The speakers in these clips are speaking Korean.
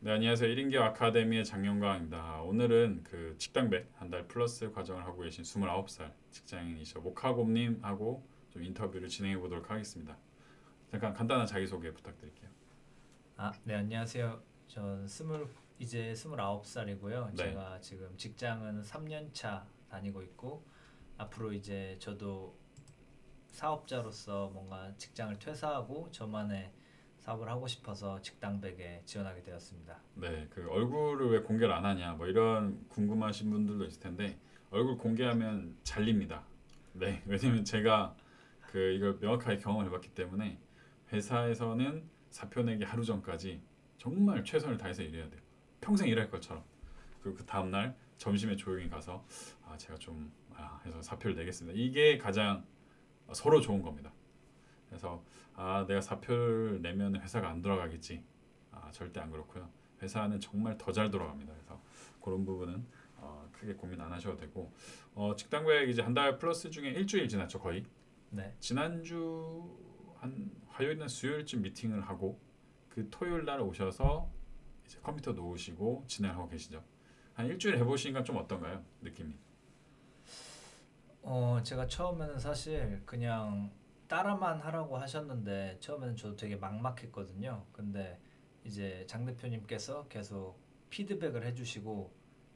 네, 안녕하세요. 1인기 아카데미의 장영광입니다. 오늘은 그 직당백 한 달 플러스 과정을 하고 계신 29살 직장인이셔 모카곰님하고 좀 인터뷰를 진행해 보도록 하겠습니다. 잠깐 간단한 자기소개 부탁드릴게요. 네, 안녕하세요. 이제 29살이고요. 네, 제가 지금 직장은 3년 차 다니고 있고 앞으로 이제 저도 사업자로서 뭔가 직장을 퇴사하고 저만의 사업을 하고 싶어서 직당백에 지원하게 되었습니다. 네, 그 얼굴을 왜 공개를 안 하냐, 뭐 이런 궁금하신 분들도 있을 텐데 얼굴 공개하면 잘립니다. 네, 왜냐면 제가 그 이걸 명확하게 경험을 해봤기 때문에 회사에서는 사표 내기 하루 전까지 정말 최선을 다해서 일해야 돼요. 평생 일할 것처럼. 그리고 그 다음날 점심에 조용히 가서 제가 좀 해서 사표를 내겠습니다. 이게 가장 서로 좋은 겁니다. 그래서 내가 사표를 내면 회사가 안 돌아가겠지. 절대 안 그렇고요. 회사는 정말 더 잘 돌아갑니다. 그래서 그런 부분은 크게 고민 안 하셔도 되고 직당백 이제 한 달 플러스 중에 일주일 지났죠 거의. 네. 지난주 한 화요일이나 수요일쯤 미팅을 하고 그 토요일 날 오셔서 이제 컴퓨터 놓으시고 진행하고 계시죠. 한 일주일 해보시니까 좀 어떤가요? 느낌이? 제가 처음에는 사실 그냥 따라만 하라고 하셨는데 처음에는 저도 되게 막막했거든요. 근데 이제 장 대표님께서 계속 피드백을 해주시고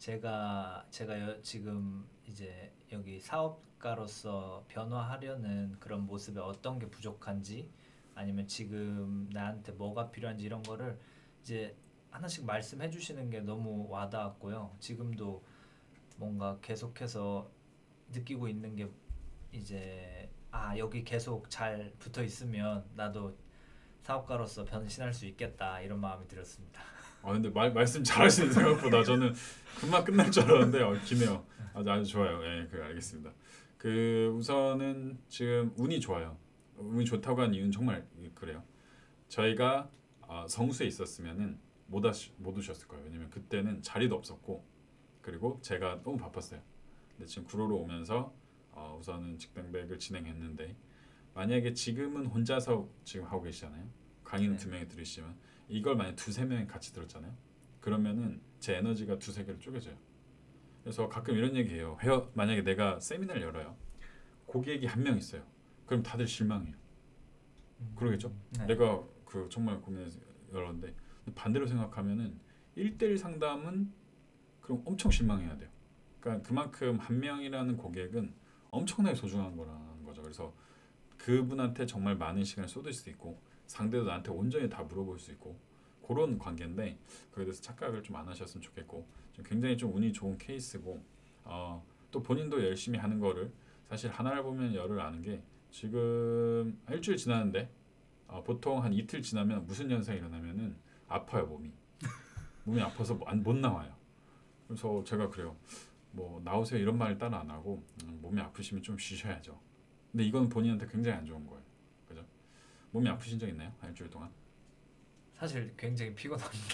지금 이제 여기 사업가로서 변화하려는 그런 모습에 어떤 게 부족한지 아니면 지금 나한테 뭐가 필요한지 이런 거를 이제 하나씩 말씀해 주시는 게 너무 와닿았고요. 지금도 뭔가 계속해서 느끼고 있는 게 이제 여기 계속 잘 붙어 있으면 나도 사업가로서 변신할 수 있겠다 이런 마음이 들었습니다. 근데 말씀 잘하시는 생각보다 저는 금방 끝날 줄 알았는데 기네요. 아주 좋아요. 예, 그 알겠습니다. 그 우선은 지금 운이 좋아요. 운이 좋다고 한 이유는 정말 그래요. 저희가 성수에 있었으면은 못 오셨을 거예요. 왜냐면 그때는 자리도 없었고 그리고 제가 너무 바빴어요. 근데 지금 구로로 오면서 우선은 직당백을 진행했는데 만약에 지금은 혼자서 지금 하고 계시잖아요. 강의는 네. 두 명이 들으시지만 이걸 만약 두세 명이 같이 들었잖아요. 그러면은 제 에너지가 두세 개로 쪼개져요. 그래서 가끔 이런 얘기해요. 만약에 내가 세미나를 열어요. 고객이 한 명 있어요. 그럼 다들 실망해요. 그러겠죠? 네. 내가 그 정말 고민해서 열었는데 반대로 생각하면은 1대1 상담은 그럼 엄청 실망해야 돼요. 그러니까 그만큼 한 명이라는 고객은 엄청나게 소중한 거라는 거죠. 그래서 그분한테 정말 많은 시간을 쏟을 수 있고 상대도 나한테 온전히 다 물어볼 수 있고 그런 관계인데 그에 대해서 착각을 좀 안 하셨으면 좋겠고 굉장히 좀 운이 좋은 케이스고 또 본인도 열심히 하는 거를 사실 하나를 보면 열을 아는 게 지금 일주일 지났는데 보통 한 이틀 지나면 무슨 현상이 일어나면은 아파요 몸이 아파서 못 나와요. 그래서 제가 그래요. 뭐 나오세요 이런 말을 따로 안 하고 몸이 아프시면 좀 쉬셔야죠. 근데 이건 본인한테 굉장히 안 좋은 거예요. 그죠? 몸이 아프신 적 있나요? 한 일주일 동안? 사실 굉장히 피곤합니다.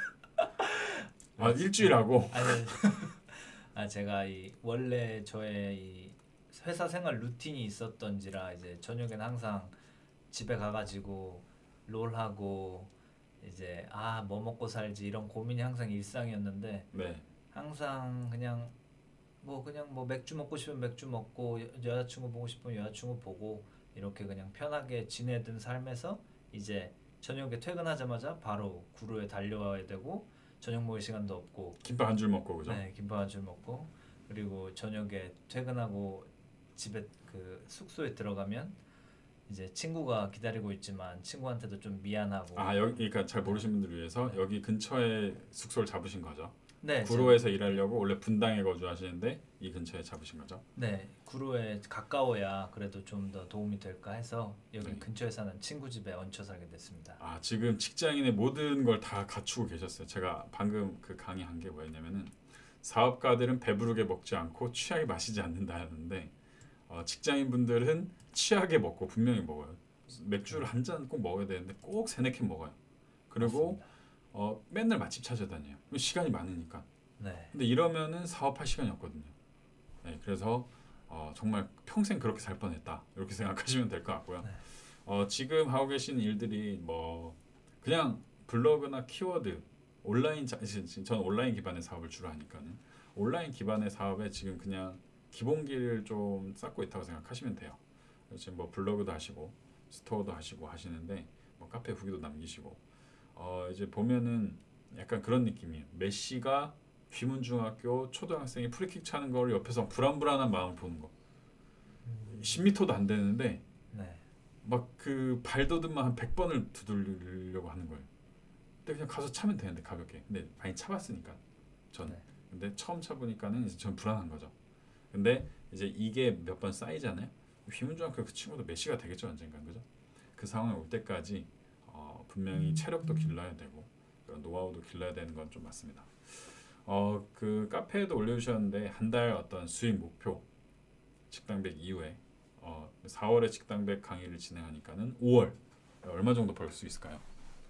일주일하고. 아니, 제가 이 원래 저의 이 회사 생활 루틴이 있었던지라 이제 저녁에는 항상 집에 가가지고 롤하고 이제 뭐 먹고 살지 이런 고민이 항상 일상이었는데 네. 항상 그냥 뭐 맥주 먹고 싶으면 맥주 먹고 여자친구 보고 싶으면 여자친구 보고 이렇게 그냥 편하게 지내던 삶에서 이제 저녁에 퇴근하자마자 바로 구로에 달려와야 되고 저녁 먹을 시간도 없고 김밥 한 줄 먹고 그죠? 네, 김밥 한 줄 먹고 그리고 저녁에 퇴근하고 집에 그 숙소에 들어가면 이제 친구가 기다리고 있지만 친구한테도 좀 미안하고 여기 그러니까 잘 네, 모르시는 분들 위해서 네, 여기 근처에 숙소를 잡으신 거죠. 네, 구로에서 일하려고 원래 분당에 거주하시는데 이 근처에 잡으신 거죠. 네, 구로에 가까워야 그래도 좀 더 도움이 될까 해서 여기 네. 근처에 사는 친구 집에 얹혀 살게 됐습니다. 지금 직장인의 모든 걸 다 갖추고 계셨어요. 제가 방금 그 강의한 게 뭐였냐면은 사업가들은 배부르게 먹지 않고 취하게 마시지 않는다는데 직장인 분들은 취하게 먹고 분명히 먹어요. 맥주를 한 잔 꼭 먹어야 되는데 꼭 세네 캔 먹어요. 그리고 맞습니다. 맨날 맛집 찾아다녀요. 시간이 많으니까. 네, 근데 이러면은 사업할 시간이 없거든요. 네, 그래서 정말 평생 그렇게 살 뻔했다. 이렇게 생각하시면 될 것 같고요. 네, 지금 하고 계신 일들이 뭐 그냥 블로그나 키워드 저는 온라인 기반의 사업을 주로 하니까는 온라인 기반의 사업에 지금 그냥 기본기를 좀 쌓고 있다고 생각하시면 돼요. 지금 뭐 블로그도 하시고 스토어도 하시고 하시는데 뭐 카페 후기도 남기시고 이제 보면은 약간 그런 느낌이에요. 메시가 귀문중학교 초등학생이 프리킥 차는 걸 옆에서 불안불안한 마음 보는 거. 10m도 안 되는데 네. 막 그 발더듬만 한 100번을 두들리려고 하는 거예요. 근데 그냥 가서 차면 되는데 가볍게. 근데 많이 차봤으니까 전. 네. 근데 처음 차보니까는 이제 전 불안한 거죠. 근데 이제 이게 몇 번 쌓이잖아요. 휘문중학교 그 친구도 메시가 되겠죠 언젠간 그죠? 그 상황에 올 때까지 분명히 체력도 길러야 되고 그런 노하우도 길러야 되는 건 좀 맞습니다. 그 카페에도 올려주셨는데 한 달 어떤 수익 목표 직당백 이후에 4월에 직당백 강의를 진행하니까는 5월 얼마 정도 벌 수 있을까요?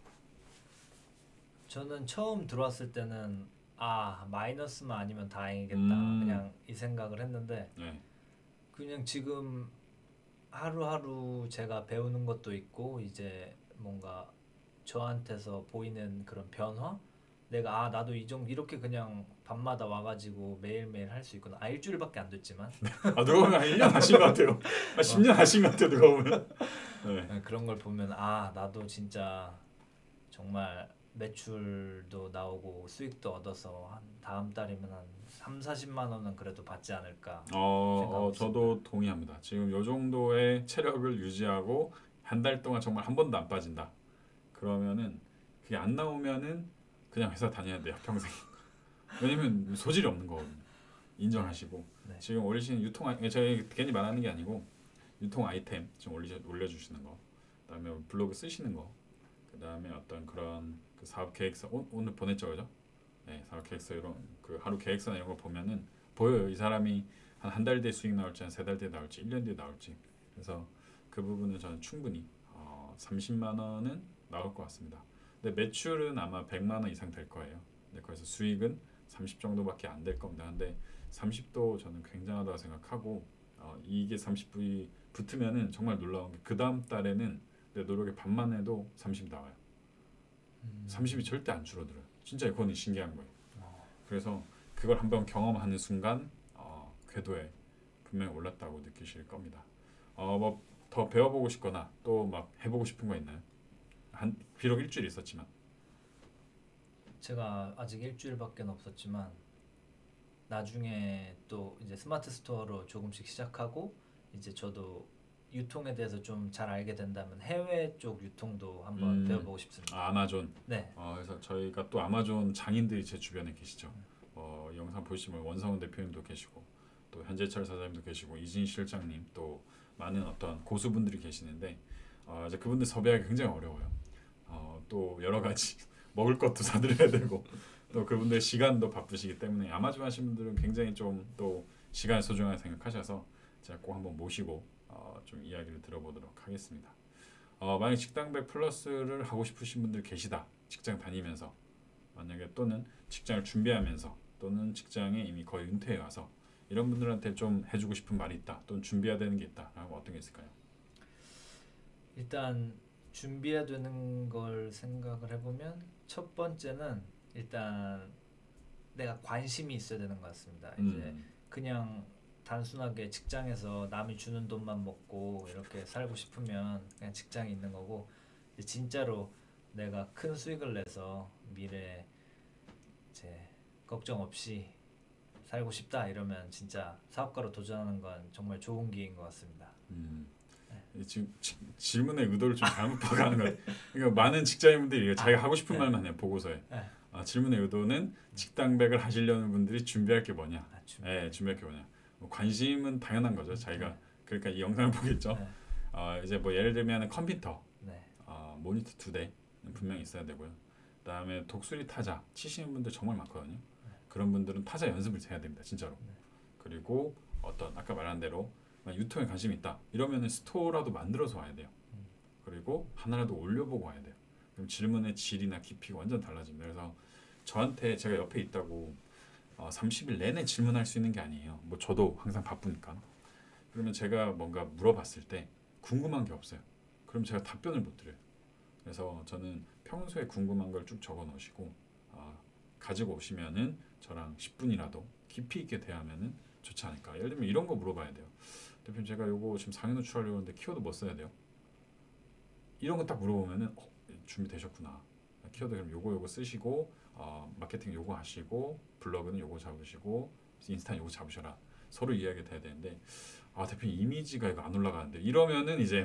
저는 처음 들어왔을 때는 마이너스만 아니면 다행이겠다 그냥 이 생각을 했는데 네. 그냥 지금 하루하루 제가 배우는 것도 있고 이제 뭔가 저한테서 보이는 그런 변화 내가 나도 이 정도 이렇게 그냥 밤마다 와가지고 매일매일 할 수 있구나. 일주일밖에 안 됐지만 누가 보면 한 1년 하신 것 같아요. 10년 하신 것 같아요. 누가 보면. 네. 그런 걸 보면 나도 진짜 정말 매출도 나오고 수익도 얻어서 한 다음 달이면 한 3, 40만 원은 그래도 받지 않을까 생각하고 저도 있습니다. 동의합니다. 지금 요 정도의 체력을 유지하고 한 달 동안 정말 한 번도 안 빠진다. 그러면은 그게 안 나오면은 그냥 회사 다녀야 돼요. 평생. 왜냐면 소질이 없는 거거든요. 인정하시고 네. 지금 올리시는 저희 괜히 말하는 게 아니고 유통 아이템 지금 올려주시는 거, 그다음에 블로그 쓰시는 거, 그다음에 어떤 그런 그 사업 계획서 오늘 보냈죠, 그죠? 네, 사업 계획서 이런 그 하루 계획서나 이런 거 보면은 보여요. 이 사람이 한 달 뒤에 수익 나올지 한 3달 뒤에 나올지 1년 뒤에 나올지. 그래서 그 부분은 저는 충분히 30만 원은 나올 것 같습니다. 근데 매출은 아마 100만 원 이상 될 거예요. 근데 거기서 수익은 30 정도밖에 안 될 겁니다. 근데 30도 저는 굉장하다고 생각하고 이게 30이 붙으면은 정말 놀라운 게 그 다음 달에는 내 노력의 반만 해도 30 나와요. 30이 절대 안 줄어들어요. 진짜 그건 신기한 거예요. 그래서 그걸 한번 경험하는 순간 궤도에 분명히 올랐다고 느끼실 겁니다. 뭐 더 배워보고 싶거나 또 막 해보고 싶은 거 있나요? 비록 일주일 있었지만 제가 아직 일주일밖에 없었지만 나중에 또 이제 스마트 스토어로 조금씩 시작하고 이제 저도 유통에 대해서 좀 잘 알게 된다면 해외 쪽 유통도 한번 배워보고 싶습니다. 아마존. 네. 그래서 저희가 또 아마존 장인들이 제 주변에 계시죠. 영상 보시면 원성훈 대표님도 계시고 또 현재철 사장님도 계시고 이진 실장님 또 많은 어떤 고수분들이 계시는데 이제 그분들 섭외하기 굉장히 어려워요. 또 여러 가지 먹을 것도 사드려야 되고 또 그분들 시간도 바쁘시기 때문에 아마존 하신 분들은 굉장히 좀 또 시간을 소중하게 생각하셔서 제가 꼭 한번 모시고 좀 이야기를 들어보도록 하겠습니다. 만약 직당백 플러스를 하고 싶으신 분들 계시다. 직장 다니면서 만약에 또는 직장을 준비하면서 또는 직장에 이미 거의 은퇴해 와서 이런 분들한테 좀 해주고 싶은 말이 있다. 또는 준비해야 되는 게 있다. 라고 어떤 게 있을까요? 일단 준비해야 되는 걸 생각을 해보면 첫 번째는 일단 내가 관심이 있어야 되는 것 같습니다. 이제 그냥 단순하게 직장에서 남이 주는 돈만 먹고 이렇게 살고 싶으면 그냥 직장에 있는 거고 이제 진짜로 내가 큰 수익을 내서 미래에 이제 걱정 없이 살고 싶다 이러면 진짜 사업가로 도전하는 건 정말 좋은 기회인 것 같습니다. 지금 질문의 의도를 좀 잘못 파악하는 것 같아요. 그러니까 많은 직장인분들이 자기가 하고 싶은 말만 해요. 보고서에. 질문의 의도는 직당백을 하시려는 분들이 준비할 게 뭐냐. 준비할 게 뭐냐. 관심은 당연한 거죠. 자기가 그러니까 이 영상을 보겠죠. 이제 뭐 예를 들면 컴퓨터, 모니터 2대 분명히 있어야 되고요. 그다음에 독수리 타자 치시는 분들 정말 많거든요. 그런 분들은 타자 연습을 해야 됩니다. 진짜로. 그리고 어떤 아까 말한 대로 유통에 관심이 있다. 이러면은 스토어라도 만들어서 와야 돼요. 그리고 하나라도 올려보고 와야 돼요. 그럼 질문의 질이나 깊이가 완전 달라집니다. 그래서 저한테 제가 옆에 있다고 30일 내내 질문할 수 있는 게 아니에요. 뭐 저도 항상 바쁘니까. 그러면 제가 뭔가 물어봤을 때 궁금한 게 없어요. 그럼 제가 답변을 못 드려요. 그래서 저는 평소에 궁금한 걸 쭉 적어 놓으시고 가지고 오시면은 저랑 10분이라도 깊이 있게 대하면은 좋지 않을까. 예를 들면 이런 거 물어봐야 돼요. 대표님 제가 요거 지금 상위 노출하려고 하는데 키워드 뭐 써야 돼요? 이런 거 딱 물어보면은 준비되셨구나. 키워드 그럼 요거 쓰시고 마케팅 요거 하시고 블로그는 요거 잡으시고 인스타는 요거 잡으셔라. 서로 이야기가 돼야 되는데 대표님 이미지가 이거 안 올라가는데 이러면은 이제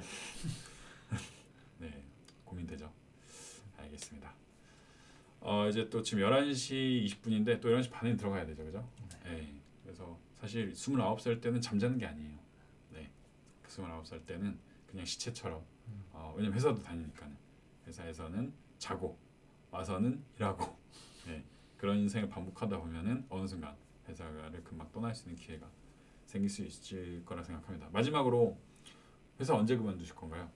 네 고민되죠. 알겠습니다. 이제 또 지금 11시 20분인데 또 11시 반에 들어가야 되죠. 그죠? 네. 그래서 사실 29살 때는 잠자는 게 아니에요. 네. 29살 때는 그냥 시체처럼 왜냐면 회사도 다니니까는 회사에서는 자고 와서는 일하고 네. 그런 인생을 반복하다 보면은 어느 순간 회사를 금방 떠날 수 있는 기회가 생길 수 있을 거라 생각합니다. 마지막으로 회사 언제 그만두실 건가요?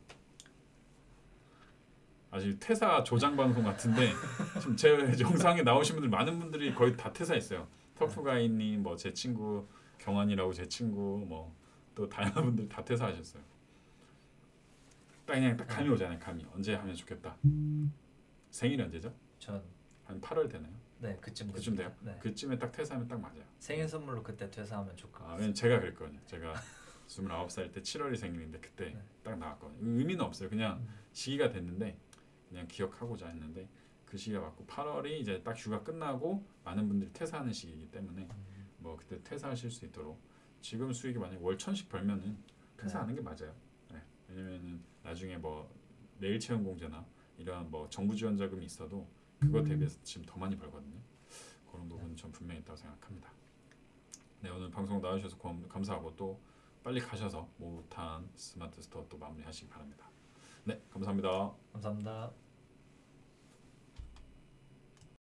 아직 퇴사 조장 방송 같은데 지금 제 영상에 나오신 분들 많은 분들이 거의 다 퇴사했어요. 터프가이님, 뭐 제 친구 경환이라고 제 친구 뭐 또 다양한 분들 다 퇴사하셨어요. 그냥 딱 감이 오잖아요. 감이 언제 하면 좋겠다. 생일 언제죠? 전 한 8월 되나요? 네, 그쯤 돼요? 네. 그쯤에 딱 퇴사하면 딱 맞아요. 생일 선물로 그때 퇴사하면 좋을 것 같아요. 왜냐면 제가 그랬거든요. 제가 29살 때 7월이 생일인데 그때 네. 딱 나왔거든요. 의미는 없어요. 그냥 시기가 됐는데 그냥 기억하고자 했는데 그 시기가 맞고 8월이 이제 딱 휴가 끝나고 많은 분들이 퇴사하는 시기이기 때문에 뭐 그때 퇴사하실 수 있도록 지금 수익이 만약 월 1,000씩 벌면은 퇴사하는 게 맞아요. 네. 왜냐면은 나중에 뭐 내일 채용 공제나 이런 뭐 정부 지원 자금이 있어도 그거 대비해서 지금 더 많이 벌거든요. 그런 부분은 전 분명히 있다고 생각합니다. 네, 오늘 방송 나와주셔서 감사하고 또 빨리 가셔서 모탄 스마트 스토어 또 마무리하시기 바랍니다. 네, 감사합니다. 감사합니다.